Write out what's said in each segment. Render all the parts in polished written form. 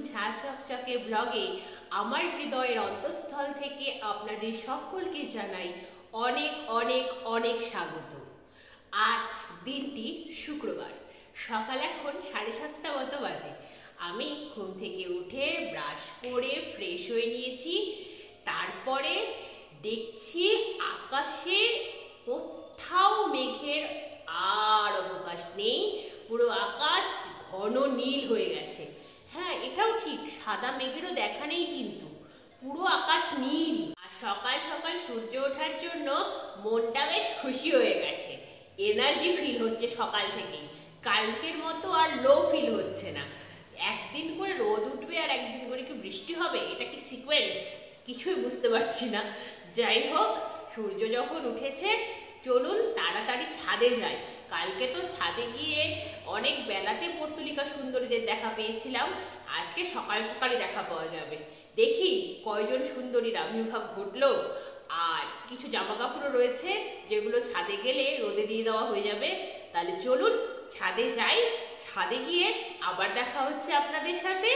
ঝাঁ চকচকে ব্লগে আমার হৃদয়ের অন্তঃস্থল থেকে আপনাদের সকলকে জানাই অনেক অনেক অনেক স্বাগত। আজ দিনটি শুক্রবার, সকাল এখন 7:30 মতো বাজে। আমি ঘুম থেকে উঠে ব্রাশ করে ফ্রেশ হয়ে নিয়েছি। তারপরে দেখছি আকাশে কোথাও মেঘের আর অবকাশ নেই, পুরো আকাশ ঘন নীল হয়ে গেছে। হ্যাঁ, এটাও ঠিক, সাদা মেঘেরও দেখা নেই, কিন্তু পুরো আকাশ নীল। আর সকাল সকাল সূর্য ওঠার জন্য মনটা বেশ খুশি হয়ে গেছে, এনার্জি ফিল হচ্ছে সকাল থেকেই। কালকের মতো আর লো ফিল হচ্ছে না। একদিন করে রোদ উঠবে আর একদিন করে কি বৃষ্টি হবে, এটা কি সিকোয়েন্স, কিছুই বুঝতে পারছি না। যাই হোক, সূর্য যখন উঠেছে চলুন তাড়াতাড়ি ছাদে যাই। কালকে তো ছাদে গিয়ে অনেক বেলাতে পর্তুলিকা সুন্দরীদের দেখা পেয়েছিলাম, আজকে সকাল সকালে দেখা পাওয়া যাবে। দেখি কয়জন সুন্দরীর আবির্ভাব ঘটলো। আর কিছু জামা কাপড়ও রয়েছে যেগুলো ছাদে গেলে রোদে দিয়ে দেওয়া হয়ে যাবে। তাহলে চলুন ছাদে যাই, ছাদে গিয়ে আবার দেখা হচ্ছে আপনাদের সাথে।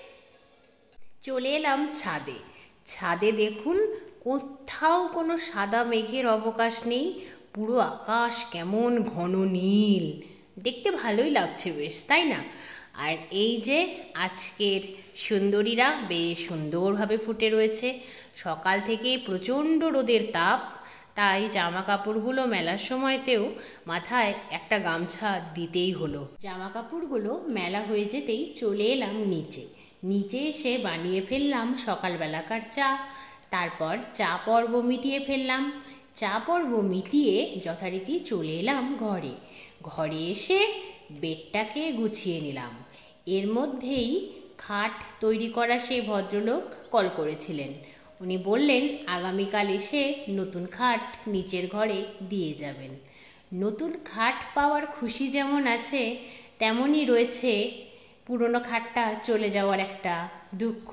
চলে এলাম ছাদে। ছাদে দেখুন কোথাও কোনো সাদা মেঘের অবকাশ নেই, পুরো আকাশ কেমন ঘন নীল, দেখতে ভালোই লাগছে বেশ, তাই না? আর এই যে আজকের সুন্দরীরা বেশ সুন্দরভাবে ফুটে রয়েছে। সকাল থেকে প্রচণ্ড রোদের তাপ, তাই জামা কাপড়গুলো মেলার সময়তেও মাথায় একটা গামছা দিতেই হলো। জামা কাপড়গুলো মেলা হয়ে যেতেই চলে এলাম নিচে। নিচে এসে বানিয়ে ফেললাম সকালবেলাকার চা। তারপর চা পর্ব মিটিয়ে ফেললাম। চা পর্ব মিটিয়ে যথারীতি চলে এলাম ঘরে। ঘরে এসে বেডটাকে গুছিয়ে নিলাম। এর মধ্যেই খাট তৈরি করা সেই ভদ্রলোক কল করেছিলেন। উনি বললেন আগামীকাল এসে নতুন খাট নিচের ঘরে দিয়ে যাবেন। নতুন খাট পাওয়ার খুশি যেমন আছে, তেমনই রয়েছে পুরনো খাটটা চলে যাওয়ার একটা দুঃখ।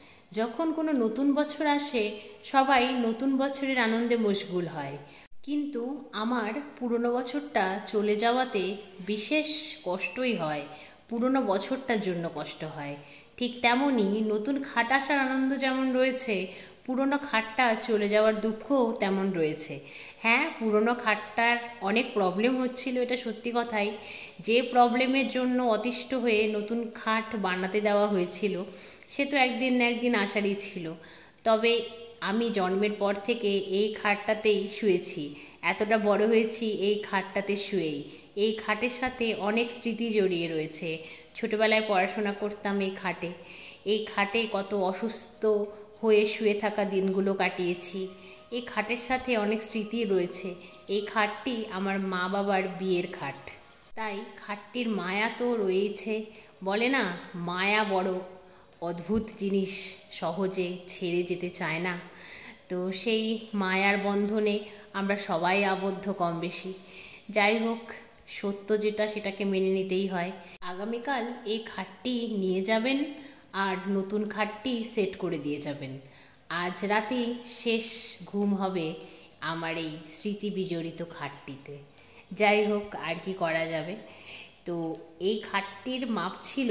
যখন কোনো নতুন বছর আসে সবাই নতুন বছরের আনন্দে মশগুল হয়, কিন্তু আমার পুরনো বছরটা চলে যাওয়াতে বিশেষ কষ্টই হয়। পুরনো বছরটার জন্য কষ্ট হয়। ঠিক তেমনই নতুন খাট আসার আনন্দ যেমন রয়েছে, পুরনো খাটটা চলে যাওয়ার দুঃখও তেমন রয়েছে। হ্যাঁ, পুরনো খাটটার অনেক প্রবলেম হচ্ছিল, এটা সত্যি কথাই। যে প্রবলেমের জন্য অতিষ্ঠ হয়ে নতুন খাট বানাতে দেওয়া হয়েছিল, সে তো একদিন না একদিন আসারই ছিল। তবে আমি জন্মের পর থেকে এই খাটটাতেই শুয়েছি, এতটা বড় হয়েছি এই খাটটাতে শুয়েই। এই খাটের সাথে অনেক স্মৃতি জড়িয়ে রয়েছে। ছোটবেলায় পড়াশোনা করতাম এই খাটে। এই খাটে কত অসুস্থ হয়ে শুয়ে থাকা দিনগুলো কাটিয়েছি। এই খাটের সাথে অনেক স্মৃতি রয়েছে। এই খাটটি আমার মা বাবার বিয়ের খাট, তাই খাটটির মায়া তো রয়েছে। বলে না, মায়া বড় অদ্ভুত জিনিস, সহজে ছেড়ে যেতে চায় না। তো সেই মায়ার বন্ধনে আমরা সবাই আবদ্ধ কম বেশি। যাই হোক, সত্য যেটা সেটাকে মেনে নিতেই হয়। আগামীকাল এই খাটটি নিয়ে যাবেন আর নতুন খাটটি সেট করে দিয়ে যাবেন। আজ রাতে শেষ ঘুম হবে আমার এই স্মৃতি বিজড়িত খাটটিতে। যাই হোক, আর কি করা যাবে। তো এই খাটটির মাপ ছিল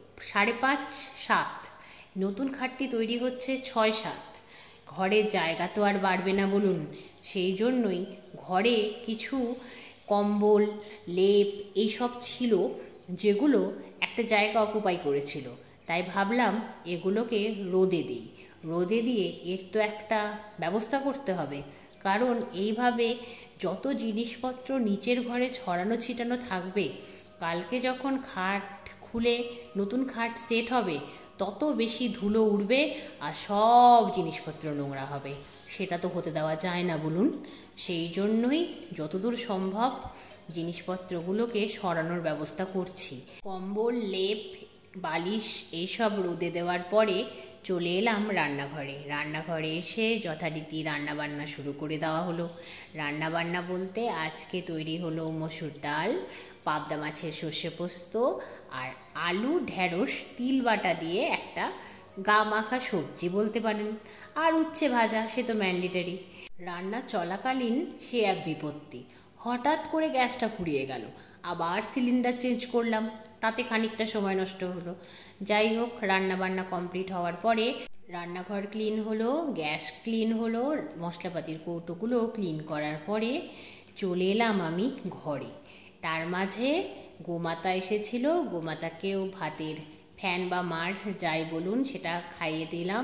5.5-7, নতুন খাটটি তৈরি হচ্ছে 6-7। ঘরের জায়গা তো আর বাড়বে না বলুন, সেই জন্যই ঘরে কিছু কম্বল, লেপ এইসব ছিল যেগুলো একটা জায়গা অকুপাই করেছিল। তাই ভাবলাম এগুলোকে রোদে দিই। রোদে দিয়ে এর তো একটা ব্যবস্থা করতে হবে, কারণ এইভাবে যত জিনিসপত্র নিচের ঘরে ছড়ানো ছিটানো থাকবে, কালকে যখন খাট খুলে নতুন খাট সেট হবে তত বেশি ধুলো উড়বে আর সব জিনিসপত্র নোংরা হবে। সেটা তো হতে দেওয়া যায় না বলুন। সেই জন্যই যতদূর সম্ভব জিনিসপত্রগুলোকে সরানোর ব্যবস্থা করছি। কম্বল, লেপ, বালিশ এইসব রোদে দেওয়ার পরে চলে এলাম রান্নাঘরে। রান্নাঘরে এসে যথারীতি রান্নাবান্না শুরু করে দেওয়া হলো। রান্নাবান্না বলতে আজকে তৈরি হলো মসুর ডাল, পাবদা মাছের সর্ষে পোস্ত আর আলু ঢেঁড়স তিল বাটা দিয়ে একটা গা মাখা সবজি বলতে পারেন, আর উচ্ছে ভাজা, সে তো ম্যান্ডেটারি। রান্না চলাকালীন সে এক বিপত্তি, হঠাৎ করে গ্যাসটা ফুরিয়ে গেল। আবার সিলিন্ডার চেঞ্জ করলাম, তাতে খানিকটা সময় নষ্ট হলো। যাই হোক, রান্না বান্না কমপ্লিট হওয়ার পরে রান্নাঘর ক্লিন হলো, গ্যাস ক্লিন হলো, মশলাপাতির কৌটোগুলো ক্লিন করার পরে চলে এলাম আমি ঘরে। তার মাঝে গোমাতা এসেছিল, গোমাতাকেও ভাতের ফ্যান বা মাঠ যাই বলুন সেটা খাইয়ে দিলাম।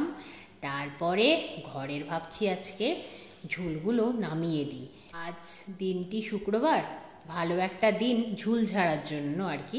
তারপরে ঘরের ভাবছি আজকে ঝুলগুলো নামিয়ে দিই। আজ দিনটি শুক্রবার, ভালো একটা দিন ঝুল ঝাড়ার জন্য আর কি।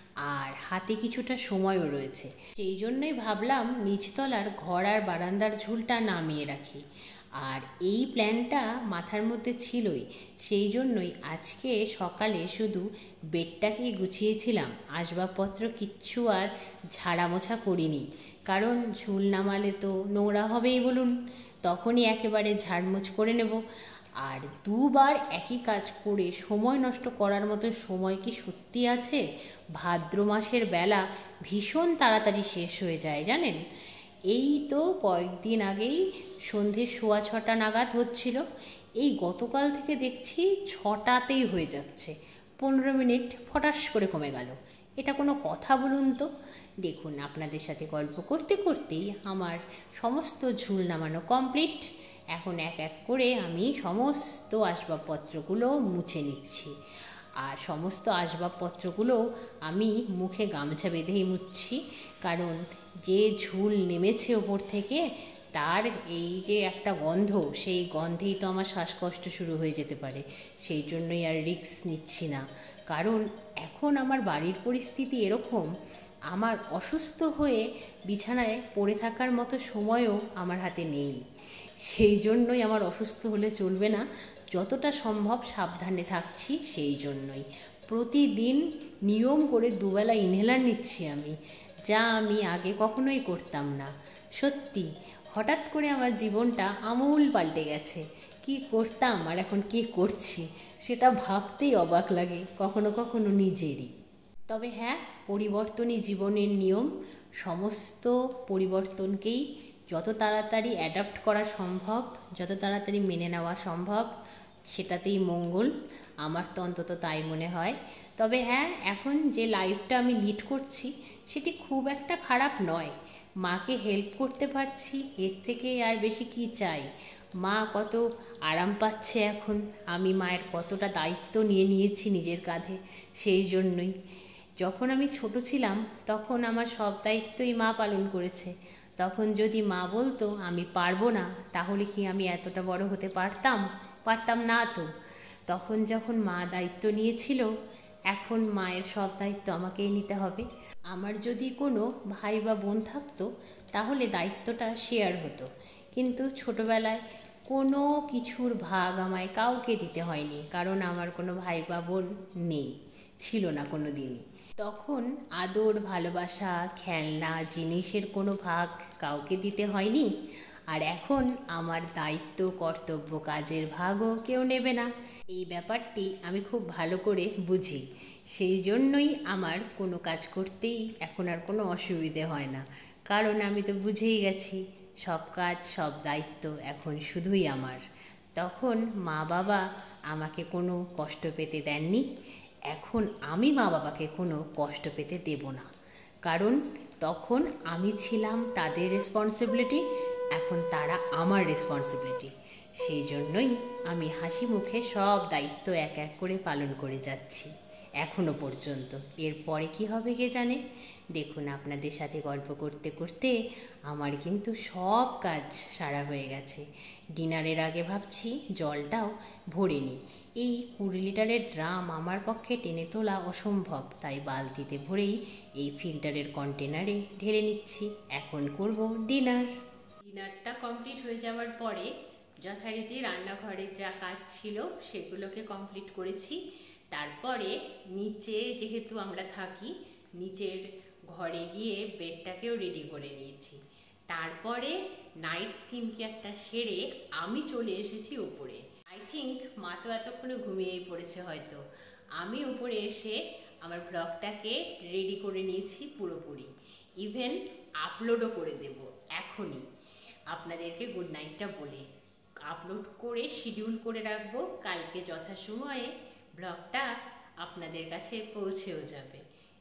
আর হাতে কিছুটা সময়ও রয়েছে, সেই জন্যই ভাবলাম নিচতলার ঘর আর বারান্দার ঝুলটা নামিয়ে রাখি। আর এই প্ল্যানটা মাথার মধ্যে ছিলই, সেই জন্যই আজকে সকালে শুধু বেডটাকেই গুছিয়েছিলাম, আসবাবপত্র কিচ্ছু আর ঝাড়া মোছা করিনি। কারণ ঝুল নামালে তো নোংরা হবেই বলুন, তখনই একেবারে ঝাড়মোছ করে নেব। আর দুবার একই কাজ করে সময় নষ্ট করার মতো সময় কি সত্যি আছে? ভাদ্র মাসের বেলা ভীষণ তাড়াতাড়ি শেষ হয়ে যায় জানেন। এই তো কয়েকদিন আগেই সন্ধে 6:15 নাগাদ হচ্ছিল, এই গতকাল থেকে দেখছি 6টাতেই হয়ে যাচ্ছে। 15 মিনিট ফটাস করে কমে গেল। এটা কোনো কথা বলুন তো? দেখুন, আপনাদের সাথে গল্প করতে করতেই আমার সমস্ত ঝুল নামানো কমপ্লিট। এখন এক এক করে আমি সমস্ত আসবাবপত্রগুলো মুছে নিচ্ছি। আর সমস্ত আসবাবপত্রগুলো আমি মুখে গামছা বেঁধেই মুছছি, কারণ যে ঝুল নেমেছে ওপর থেকে তার এই যে একটা গন্ধ, সেই গন্ধেই তো আমার শ্বাসকষ্ট শুরু হয়ে যেতে পারে। সেই জন্যই আর রিস্ক নিচ্ছি না। কারণ এখন আমার বাড়ির পরিস্থিতি এরকম, আমার অসুস্থ হয়ে বিছানায় পড়ে থাকার মতো সময়ও আমার হাতে নেই। সেই জন্যই আমার অসুস্থ হলে চলবে না, যতটা সম্ভব সাবধানে থাকছি। সেই জন্যই প্রতিদিন নিয়ম করে দুবেলা ইনহেলার নিচ্ছি আমি, যা আমি আগে কখনোই করতাম না। সত্যি হঠাৎ করে আমার জীবনটা আমূল পাল্টে গেছে। কি করতাম আর এখন কি করছি সেটা ভাবতেই অবাক লাগে কখনো কখনো নিজেরই। তবে হ্যাঁ, পরিবর্তনই জীবনের নিয়ম। সমস্ত পরিবর্তনকেই যত তাড়াতাড়ি অ্যাডাপ্ট করা সম্ভব, যত তাড়াতাড়ি মেনে নেওয়া সম্ভব, সেটাতেই মঙ্গল। আমার তো অন্তত তাই মনে হয়। তবে হ্যাঁ, এখন যে লাইফটা আমি লিড করছি সেটি খুব একটা খারাপ নয়। মাকে হেল্প করতে পারছি, এর থেকে আর বেশি কি চাই? মা কত আরাম পাচ্ছে এখন, আমি মায়ের কতটা দায়িত্ব নিয়ে নিয়েছি নিজের কাঁধে। সেই জন্যই যখন আমি ছোট ছিলাম তখন আমার সব দায়িত্বই মা পালন করেছে। তখন যদি মা বলতো আমি পারবো না, তাহলে কি আমি এতটা বড় হতে পারতাম? পারতাম না তো। তখন যখন মা দায়িত্ব নিয়েছিল, এখন মায়ের সব দায়িত্ব আমাকেই নিতে হবে। আমার যদি কোনো ভাই বা বোন থাকতো তাহলে দায়িত্বটা শেয়ার হতো, কিন্তু ছোটোবেলায় কোনো কিছুর ভাগ আমায় কাউকে দিতে হয়নি, কারণ আমার কোনো ভাই বা বোন নেই, ছিল না কোনো দিনই। তখন আদর, ভালোবাসা, খেলনা, জিনিসের কোনো ভাগ কাউকে দিতে হয়নি। আর এখন আমার দায়িত্ব, কর্তব্য, কাজের ভাগও কেউ নেবে না। এই ব্যাপারটি আমি খুব ভালো করে বুঝি। সেই জন্যই আমার কোনো কাজ করতেই এখন আর কোনো অসুবিধে হয় না, কারণ আমি তো বুঝেই গেছি সব কাজ, সব দায়িত্ব এখন শুধুই আমার। তখন মা বাবা আমাকে কোনো কষ্ট পেতে দেননি, এখন আমি মা বাবাকে কোনো কষ্ট পেতে দেব না, কারণ তখন আমি ছিলাম তাদের রেসপন্সিবিলিটি, এখন তারা আমার রেসপন্সিবিলিটি। সেই জন্যই আমি হাসি মুখে সব দায়িত্ব এক এক করে পালন করে যাচ্ছি এখনো পর্যন্ত। এরপরে কি হবে কে জানে। দেখুন, আপনাদের সাথে গল্প করতে করতে আমার কিন্তু সব কাজ সারা হয়ে গেছে। ডিনারের আগে ভাবছি জলটাও ভরে নিই। এই 20 লিটারের ড্রাম আমার পক্ষে টেনে তোলা অসম্ভব, তাই বালতিতে ভরেই এই ফিল্টারের কন্টেনারে ঢেলে নিচ্ছি। এখন করব ডিনার। ডিনারটা কমপ্লিট হয়ে যাওয়ার পরে যথারীতি রান্নাঘরের যা কাজ ছিল সেগুলোকে কমপ্লিট করেছি। তারপরে নিচে যেহেতু আমরা থাকি, নিচের ঘরে গিয়ে বেডটাকেও রেডি করে নিয়েছি। তারপরে নাইট স্কিন কেয়ারটা সেরে আমি চলে এসেছি উপরে। আই থিঙ্ক মা তো এতক্ষণে ঘুমিয়েই পড়েছে হয়তো। আমি উপরে এসে আমার ব্লগটাকে রেডি করে নিয়েছি পুরোপুরি, ইভেন আপলোডও করে দেব এখনই। আপনাদেরকে গুড নাইটটা বলে আপলোড করে শিডিউল করে রাখবো, কালকে যথাসময়ে ব্লগটা আপনাদের কাছে পৌঁছেও যাবে।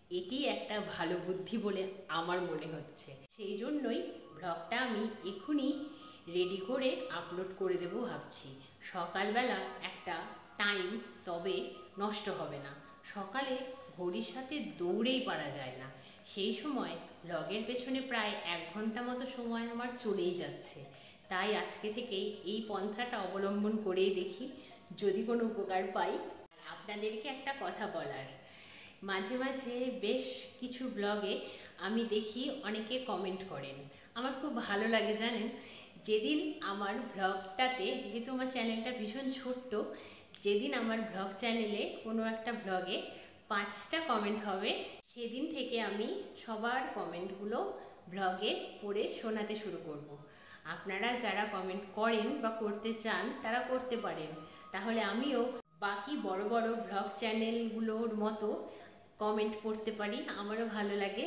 এটি একটা ভালো বুদ্ধি বলে আমার মনে হচ্ছে। সেই জন্যই ব্লগটা আমি এখনই রেডি করে আপলোড করে দেব ভাবছি। সকালবেলা একটা টাইম তবে নষ্ট হবে না। সকালে ঘড়ির সাথে দৌড়েই পারা যায় না, সেই সময় ব্লগের পেছনে প্রায় 1 ঘন্টা মতো সময় আমার চলেই যাচ্ছে। তাই আজকে থেকেই এই পন্থাটা অবলম্বন করেই দেখি যদি কোনো উপকার পাই। আপনাদেরকে একটা কথা বলার, মাঝে মাঝে বেশ কিছু ব্লগে আমি দেখি অনেকে কমেন্ট করেন, আমার খুব ভালো লাগে জানেন। যেদিন আমার ব্লগটাতে, যেহেতু আমার চ্যানেলটা ভীষণ ছোট্ট, যেদিন আমার ব্লগ চ্যানেলে কোনো একটা ব্লগে 5টা কমেন্ট হবে, সেদিন থেকে আমি সবার কমেন্টগুলো ব্লগে পড়ে শোনাতে শুরু করব। আপনারা যারা কমেন্ট করেন বা করতে চান তারা করতে পারেন, তাহলে আমিও বাকি বড় বড় ব্লগ চ্যানেলগুলোর মতো কমেন্ট করতে পারি, আমারও ভালো লাগে।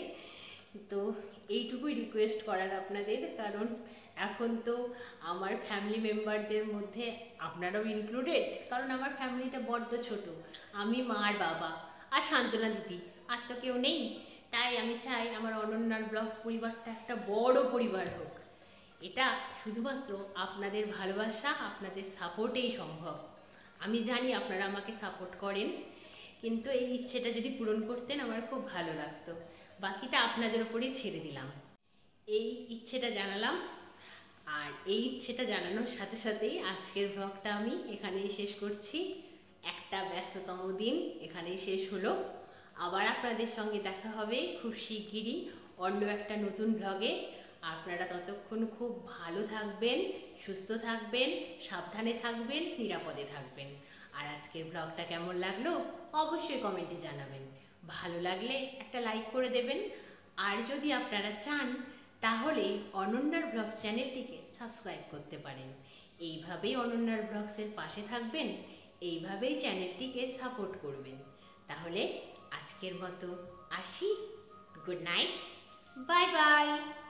তো এইটুকুই রিকোয়েস্ট করার আপনাদের, কারণ এখন তো আমার ফ্যামিলি মেম্বারদের মধ্যে আপনারাও ইনক্লুডেড, কারণ আমার ফ্যামিলিটা বড্ড ছোট, আমি মা আর বাবা আর সান্ত্বনা দিদি, আর তো কেউ নেই। তাই আমি চাই আমার অনন্যার ব্লগস পরিবারটা একটা বড় পরিবার হোক। এটা শুধুমাত্র আপনাদের ভালোবাসা, আপনাদের সাপোর্টেই সম্ভব। আমি জানি আপনারা আমাকে সাপোর্ট করেন, কিন্তু এই ইচ্ছেটা যদি পূরণ করতেন আমার খুব ভালো লাগতো। বাকিটা আপনাদের উপরেই ছেড়ে দিলাম। এই ইচ্ছেটা জানালাম, আর এই ইচ্ছেটা জানানোর সাথে সাথেই আজকের ব্লগটা আমি এখানেই শেষ করছি। একটা ব্যস্ততম দিন এখানেই শেষ হলো। আবার আপনাদের সঙ্গে দেখা হবে খুব শিগগিরই অন্য একটা নতুন ব্লগে। আপনারা ততক্ষণ খুব ভালো থাকবেন, সুস্থ থাকবেন, সাবধানে থাকবেন, নিরাপদে থাকবেন। আর আজকের ব্লগটা কেমন লাগলো অবশ্যই কমেন্টে জানাবেন। ভালো লাগলে একটা লাইক করে দেবেন, আর যদি আপনারা চান তাহলে অনন্যার ব্লগস চ্যানেলটিকে সাবস্ক্রাইব করতে পারেন। এইভাবেই অনন্যার ব্লগসের পাশে থাকবেন, এইভাবেই চ্যানেলটিকে সাপোর্ট করবেন। তাহলে আজকের মতো আসি, গুড নাইট, বাই বাই।